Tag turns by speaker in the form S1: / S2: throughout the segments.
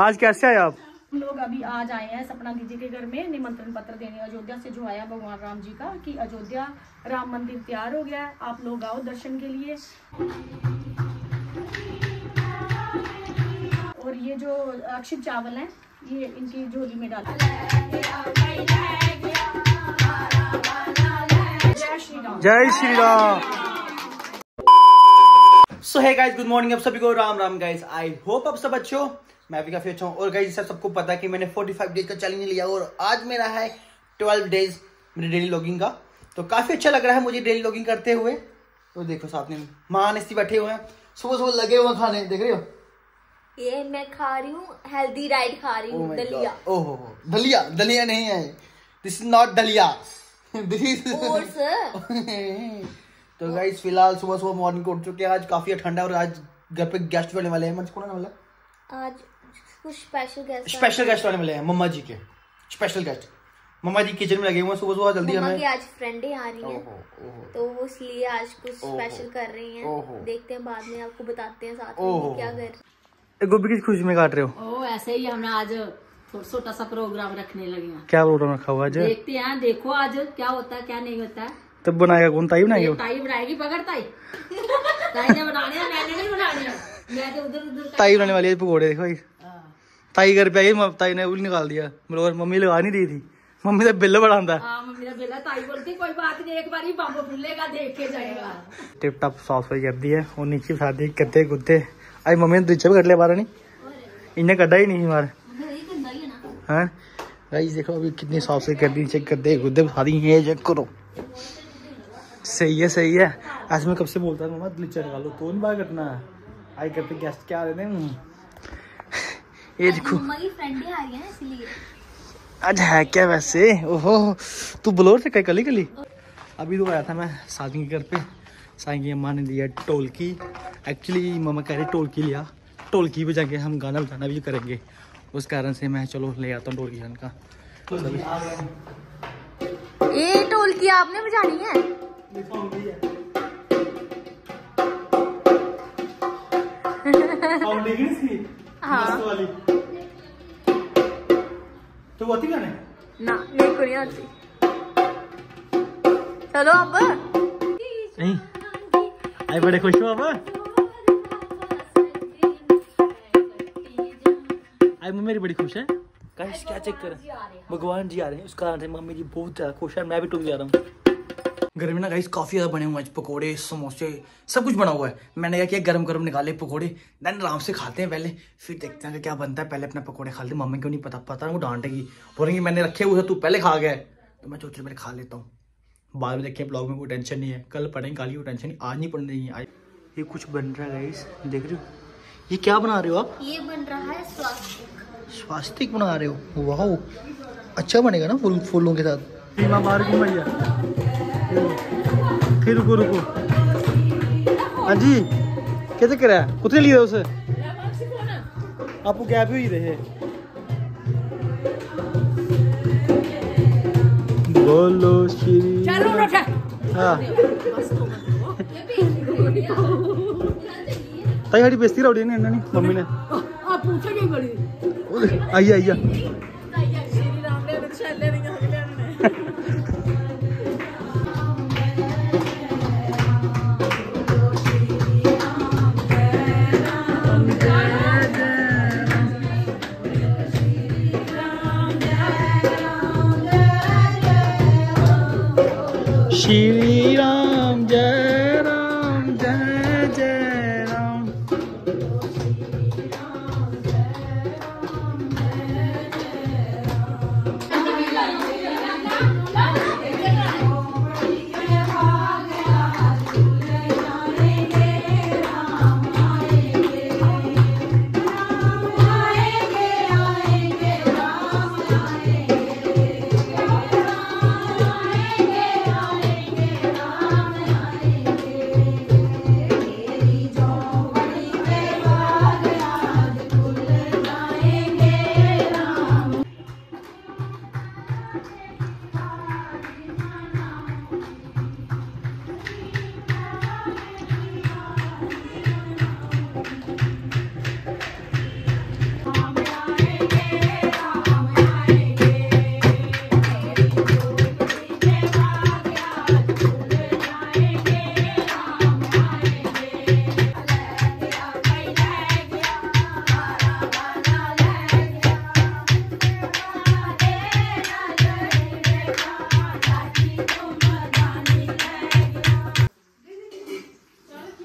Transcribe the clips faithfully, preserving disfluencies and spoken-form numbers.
S1: आज कैसे आए आप?
S2: हम लोग अभी आज आए हैं सपना दीदी के घर में निमंत्रण पत्र देने अयोध्या से जो आया भगवान राम जी का कि अयोध्या राम मंदिर तैयार हो गया है, आप लोग आओ दर्शन के लिए। और ये जो अक्षित चावल हैं ये इनकी झोली में डाल। जय श्री राम।
S1: जय Shri Ram. So hey guys, good morning. आप सभी को Ram Ram guys. I hope आप सब अच्छे हो। मैं भी काफी अच्छा हूँ। और गाइस सब सबको पता है कि मैंने पैंतालीस डेज का चैलेंज लिया और आज मेरा है बारह डेज मेरे डेली लॉगिंग का। तो काफी अच्छा लग रहा है मुझे डेली लॉगिंग करते हुए। तो देखो साथ में महानिस्ती बैठे हुए हैं, सुबह सुबह लगे हुए खाने, देख रहे हो।
S3: ये मैं खा रही हूँ हेल्दी डाइट खा रही हूँ, दलिया।
S1: ओहो दलिया, दलिया नहीं है, this is not daliya, this is
S3: oats.
S1: तो गाइस फिलहाल सुबह सुबह मॉर्निंग को उठ चुके हैं। आज काफी ठंडा है और आज घर पे गेस्ट आने वाले हैं। मुझे कौन आने वाला है?
S3: आज कुछ स्पेशल गेस्ट
S1: स्पेशल गेस्ट आने वाले हैं, मम्मा जी के स्पेशल गेस्ट। मम्मा जी किचन में लगे हुए हैं सुबह सुबह जल्दी। हमें
S3: आज फ्रेंडें आ रही हैं तो वो इसलिए आज कुछ स्पेशल कर रही हैं। देखते हैं बाद में, आपको बताते हैं साथ में क्या कर।
S1: गोभी की खुशी में काट रहे हो?
S2: ओ ऐसे ही हमने आज छोटा सा प्रोग्राम रखने लगे हैं।
S1: क्या प्रोग्राम रखा हुआ आज?
S2: देखते हैं, देखो आज क्या होता है क्या नहीं होता है।
S1: तब बनाएगा कौन? ताई बनाएगी?
S2: ताई बनाएगी, बगैर ताई ताई ने बनाने हैं, मैंने नहीं बनाने हैं। मैं तो उधर उधर
S1: ताई बनाने वाली है पकौड़े। देखो भाई ताई घर पे आई, ताई ने उल निकाल दिया। और मम्मी लगा नहीं रही थी, मम्मी तो बिल बढ़ाता।
S2: हाँ मम्मी का बिल। ताई बोलती कोई बात नहीं, एक बार ही बम फूलेगा, देख के जाएगा।
S1: टिप टॉप साफ सफाई कर दी है और नीचे बिठा दी गद्दे गुद्दे। आज मम्मी ने नीचे भी कट लिया बारह नहीं, इन्हें कटा ही नहीं मार। हाँ गाइस देखो अभी कितनी साफ सफाई कर दी, नीचे गद्दे गुद्दे बिठा दी। ये चेक करो, सही है सही है। ऐसे मैं कब से बोलता हूँ मम्मा नीचे निकालो, तो नहीं बाहर कटना है। आई घर पे गेस्ट क्या आ रहे हैं, ये देखो
S3: मम्मा की फ्रेंडें आ रही हैं इसलिए।
S1: आज है क्या वैसे? ओहो तू ब्लोर से कली कली। अभी तो आया था मैं साजी के घर पे। साई की अम्मा ने दिया ढोलकी। एक्चुअली मम्मा कह रहे ढोलकी लिया, ढोलकी बजा के हम गाना बजाना भी करेंगे। उस कारण से मैं चलो ले आता हूँ ढोलकी का।
S3: ये ढोलकी आपने बजानी है?
S1: हाँ तो वो गाने
S3: ना मेरे को नहीं आती। चलो अब
S1: नहीं आई बड़े खुश हो। अब आई मम्मी मेरी बड़ी खुश है। गाइस क्या चेक कर, भगवान जी आ रहे हैं, उस कारण से मम्मी जी बहुत ज्यादा खुश है। मैं भी टूट जा रहा हूँ। घर में ना गाइस काफी ज्यादा बने हुए हैं पकोड़े समोसे सब कुछ बना हुआ है। मैंने क्या किया गरम गरम निकाले पकोड़े, देन आराम से खाते हैं पहले, फिर देखते हैं कि क्या बनता है। पहले अपने पकोड़े खा लेते। मम्मी क्यों नहीं पता पता वो डांटेगी, बोलेंगी मैंने रखे हुए तू पहले खा गया। तो मैं सोच पहले खा लेता हूँ, बाद में देखिए ब्लॉग में कोई टेंशन नहीं है। कल पढ़ेंगे काली कोई टेंशन नहीं, आज नहीं पढ़ने देंगे। आज ये कुछ बन रहा है गाइस, देख रहे हो? ये क्या बना रहे हो आप?
S3: ये बन रहा है स्वास्तिक।
S1: स्वास्तिक बना रहे हो? वाह अच्छा बनेगा ना फूल फूलों के साथ। मार की मैया फिर रुको रुको। हाँ जी क्या चक्कर है? कुत्ते लिए उसे आपको क्या भी हुई रहे। बोलो श्री। हाँ ताई हड़ी बेइज्जती रौड़ी ने इन्होंने मम्मी ने। आप पूछो क्यों बड़ी? आइए आइए श्री राम जय राम जय जय राम।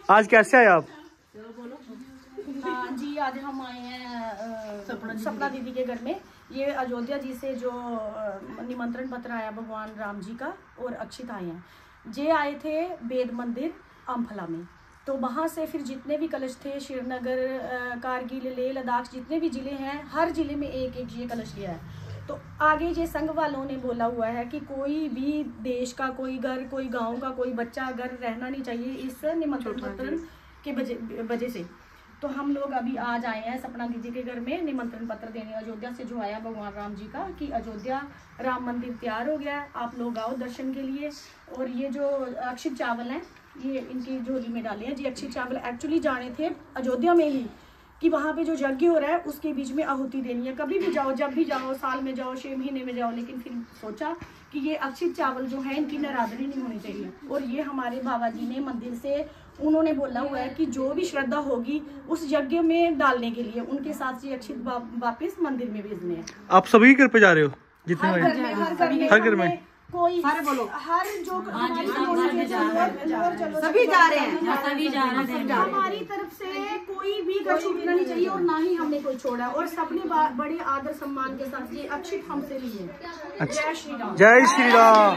S1: आज कैसे आए आप?
S2: हाँ जी, आज हम आए हैं सपना दीदी के घर में। ये अयोध्या जी से जो निमंत्रण पत्र आया भगवान राम जी का और अक्षित आए हैं। जे आए थे वेद मंदिर अम्फला में, तो वहाँ से फिर जितने भी कलश थे श्रीनगर, कारगिल, लेह लद्दाख, जितने भी ज़िले हैं हर ज़िले में एक एक ये कलश लिया है। तो आगे ये संघ वालों ने बोला हुआ है कि कोई भी देश का कोई घर, कोई गांव का कोई बच्चा अगर रहना नहीं चाहिए इस निमंत्रण पत्र के वजह से। तो हम लोग अभी आज आए हैं सपना दीदी के घर में निमंत्रण पत्र देने, अयोध्या से जो आया भगवान राम जी का कि अयोध्या राम मंदिर तैयार हो गया है, आप लोग आओ दर्शन के लिए। और ये जो अक्षित चावल हैं ये इनकी झोली में डाले हैं। जी अक्षित चावल एक्चुअली जाने थे अयोध्या में ही कि वहाँ पे जो यज्ञ हो रहा है उसके बीच में आहुति देनी है। कभी भी जाओ, जब भी जाओ, साल में जाओ, छः महीने में जाओ, लेकिन फिर सोचा कि ये अक्षित चावल जो है इनकी नाराजगी नहीं होनी चाहिए। और ये हमारे बाबा जी ने मंदिर से उन्होंने बोला हुआ है कि जो भी श्रद्धा होगी उस यज्ञ में डालने के लिए उनके साथ ये अक्षित वापस मंदिर में भेजने हैं।
S1: आप सभी घर पे जा रहे हो? जितने
S2: हर घर में, हर घर में,
S1: हर घर में
S2: कोई हर बोलो हर जो हमारी
S4: सभी जा रहे हैं, सभी जा रहे हैं।
S2: हमारी तरफ से कोई भी घर छूटना नहीं चाहिए और ना ही हमने कोई छोड़ा। और सबने बड़े आदर सम्मान के साथ ये अक्षित हमसे लिए। जय श्री राम,
S1: जय श्री राम।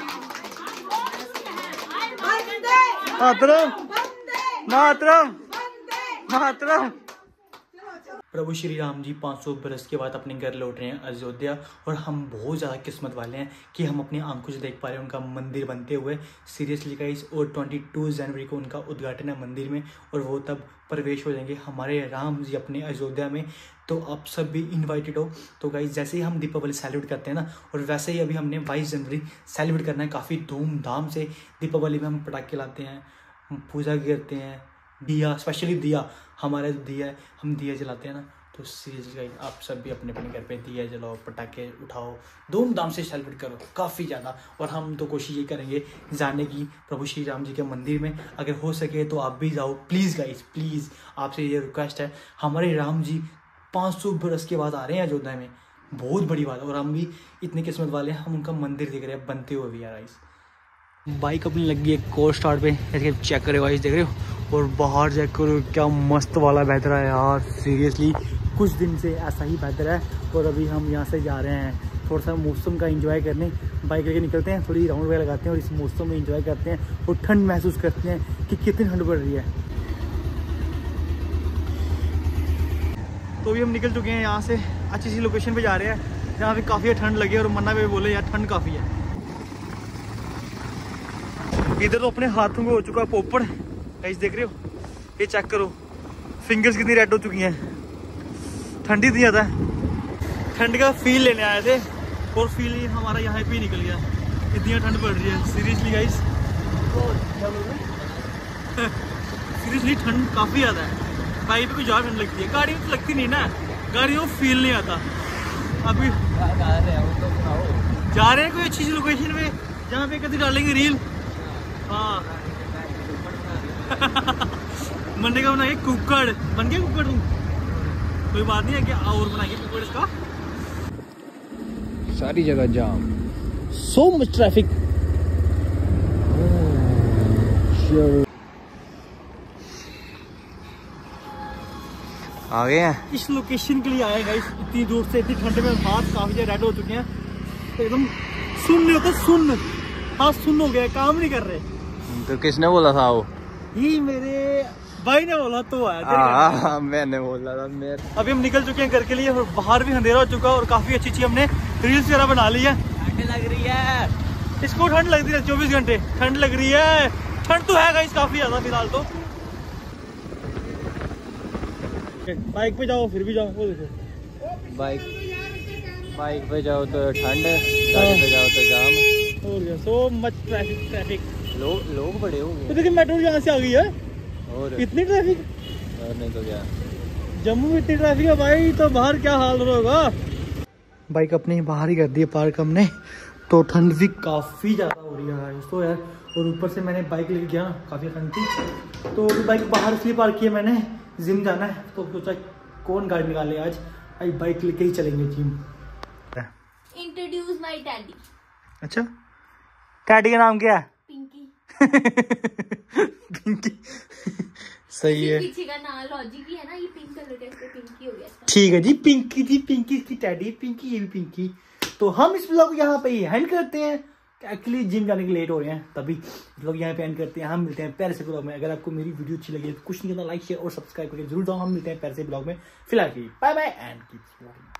S1: मातरम मातरम मातरम। प्रभु श्री राम जी पाँच सौ बरस के बाद अपने घर लौट रहे हैं अयोध्या, और हम बहुत ज़्यादा किस्मत वाले हैं कि हम अपनी आंखों से देख पा रहे हैं उनका मंदिर बनते हुए। सीरियसली गाइस, और बाईस जनवरी को उनका उद्घाटन है मंदिर में, और वो तब प्रवेश हो जाएंगे हमारे राम जी अपने अयोध्या में। तो आप सब भी इन्वाइटेड हो। तो गाइस, जैसे ही हम दीपावली सेलिब्रेट करते हैं ना, और वैसे ही अभी हमने बाईस जनवरी सेलिब्रेट करना है काफ़ी धूमधाम से। दीपावली में हम पटाखे लाते हैं, हम पूजा करते हैं, दिया, स्पेशली दिया, हमारा जो दिया है हम दिया जलाते हैं ना। तो सीरियसली आप सब भी अपने अपने घर पे दिया जलाओ, पटाखे उठाओ, धूमधाम से सेलिब्रेट करो काफ़ी ज़्यादा। और हम तो कोशिश ये करेंगे जाने की प्रभु श्री राम जी के मंदिर में। अगर हो सके तो आप भी जाओ प्लीज़ गाइस, प्लीज़ आपसे ये रिक्वेस्ट है। हमारे राम जी पाँच सौ बरस के बाद आ रहे हैं अयोध्या में, बहुत बड़ी बात है। और हम भी इतनी किस्मत वाले हैं, हम उनका मंदिर देख रहे हैं बनते हुए भी यार। गाइस बाइक अपनी लगी है कोल्ड स्टार्ट पे, ऐसे चेक करे गाइस, देख रहे हो। और बाहर चेक करो क्या मस्त वाला वेदर है यार। सीरियसली कुछ दिन से ऐसा ही वेदर है। और अभी हम यहाँ से जा रहे हैं थोड़ा सा मौसम का एंजॉय करने, बाइक लेके निकलते हैं, थोड़ी राउंड वगैरह लगाते हैं और इस मौसम में एंजॉय करते हैं और ठंड महसूस करते हैं कि कितनी ठंड पड़ रही है। तो अभी हम निकल चुके हैं यहाँ से, अच्छी सी लोकेशन पे जा रहे हैं जहाँ पे काफ़ी ठंड लगे। और मन्ना भी बोले यार ठंड काफ़ी है। इधर तो अपने हाथों में हो चुका है पोपड़, गाइस देख रहे हो, ये चेक करो फिंगर्स कितनी रेड हो चुकी हैं। ठंडी इतनी ज़्यादा है, ठंड का फील लेने आए थे और फील हमारा यहाँ पे ही निकल गया। इतनी ठंड पड़ रही है सीरियसली गाइस, सीरियसली ठंड काफ़ी ज़्यादा है। बाइक पे कुछ ज़्यादा ठंड लगती है, गाड़ी में तो लगती नहीं ना, गाड़ी में फील नहीं आता। अभी जा रहे हैं कोई अच्छी सी लोकेशन पे जहाँ पे कभी डालेंगे रील। हाँ मंडे का बनाएंगे कुकड़, बन गया कुकड़ तुम, कोई बात नहीं है क्या, और बनाएंगे कुकड़ इसका।
S5: सारी जगह जाम,
S1: सो मच ट्रैफिक।
S5: आ गए हैं
S1: इस लोकेशन के लिए आए गाइस, इतनी दूर से, इतनी ठंड में हाथ काफी ज्यादा रेड हो चुके हैं, एकदम सुन नहीं होता, सुन हाथ सुन हो गया, काम नहीं कर रहे।
S5: तो किसने बोला था वो?
S1: ये मेरे भाई ने बोला तो आया।
S5: हाँ मैंने बोला था मेरे।
S1: अभी हम निकल चुके हैं घर के लिए और बाहर भी अंधेरा हो चुका है और काफी अच्छी अच्छी हमने रील्स वगैरह बना ली है। ठंड लग रही है, इसको ठंड लग रही है, चौबीस घंटे ठंड लग रही है। ठंड तो है गाइस काफी ज्यादा फिलहाल तो। बाइक पे जाओ फिर भी जाओ, वो देखो
S5: बाइक बाइक पे जाओ तो ठंड, गाड़ी पे जाओ तो जाम।
S1: और सो मच ट्रैफिक ट्रैफिक
S5: लोग लोग बड़े हो गए।
S1: तो देखिए मेट्रो यहाँ से आ गई है
S5: और
S1: इतनी ट्रैफिक,
S5: और नहीं तो क्या,
S1: जम्मू में इतनी ट्रैफिक है भाई, तो बाहर क्या हाल होगा। बाइक अपने बाहर ही कर दी है पार्क हमने, तो ठंड भी काफ़ी ज़्यादा हो रही है दोस्तों यार। और ऊपर से मैंने बाइक लेके गया, काफ़ी ठंड थी, तो बाइक बाहर इसलिए पार्क किया मैंने, जिम जाना है तो सोचा कौन गाड़ी निकाले आज, आई बाइक लेके ही चलेंगे जिम।
S3: Introduce my daddy.
S1: अच्छा, डैडी का नाम क्या है?
S3: पिंकी।
S1: पिंकी सही है।
S3: पीछे का नाम लॉजिक ही है ना, ये पिंक कलर का, इसलिए पिंकी हो गया।
S1: ठीक है जी, पिंकी जी, पिंकी की टैडी, पिंकी ये भी पिंकी। तो हम इस ब्लॉग यहाँ पे एंड करते हैं। एक्चुअली जिम जाने के लेट हो रहे हैं, तभी इस ब्लॉग यहाँ पे एंड करते हैं। हम मिलते हैं प्यारे से ब्लॉग में। अगर आपको मेरी वीडियो अच्छी लगी तो कुछ नहीं करना, लाइक शेयर और सब्सक्राइब करके जरूर जाओ। हम मिलते हैं प्यारे से ब्लॉग में। फिलहाल बाय बाय एंड कीप